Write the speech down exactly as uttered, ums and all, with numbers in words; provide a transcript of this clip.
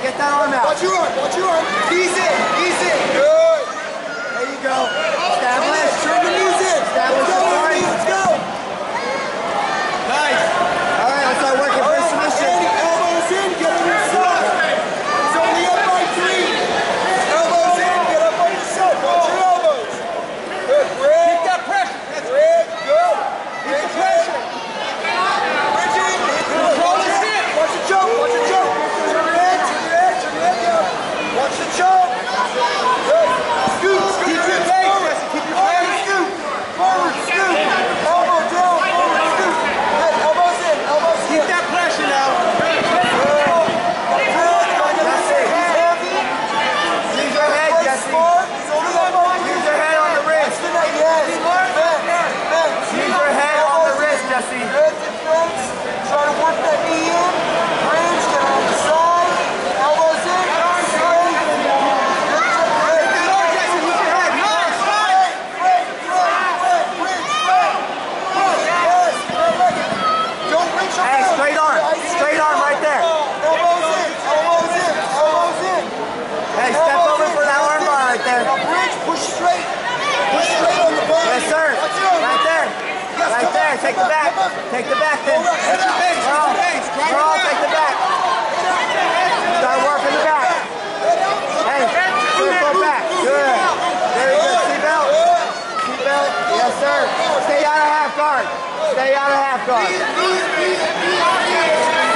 get that arm out. Watch your arm, watch your arm. Knees in, knees in. Good. There you go. Establish. Turn the knees in. Establish the arm. Let's go. Nice. All right, let's start working for submission. Elbows in, get on your side. It's only up by three. Elbows in, get up on your side. Watch your elbows. Good, Greg. Keep that pressure. That's Greg, good. Keep the pressure. Bridging. Control the shit. Watch the choke, watch the choke. Turn your head, turn your head, turn your head down. Watch the choke. Good. Scoot, scoot. Keep your pace, Jesse. Keep your Forward, pace. scoot. Forward, scoot. Elbow down, forward, scoot. Good, elbows in, elbows in. Keep that pressure now. Good. Good. He's heavy. Use your head, Play Jesse. smart. He's only up by three. Use your head on the wrist. That's the night, yes. Bend, bend. Use your head on the wrist, Jesse. Good defense. Try to work that knee in. Bridge, get on the side. Elbows in. Straight. Take that arm, Jesse. Use your head. Nice. Great, great, great, great. Bridge, straight. Push, yes. Don't reach your Hey, foot. straight arm. Straight arm right there. Elbows in, elbows in, elbows in. Hey, step over for that arm bar right there. Now bridge, push straight. Push straight on the body. Yes, sir. Watch out. Right there. Yes, Right come there. up, Take come the up, back. come up. Take the back then. Hold up, head Your up. pace. Carl, Your pace. Drive Carl, it take down. the back. Start working the back. Hey, circle back. Good. Very good. Seatbelt. Seatbelt. Yes, sir. Stay out of half guard. Stay out of half guard. Knee, knee, knee, knee.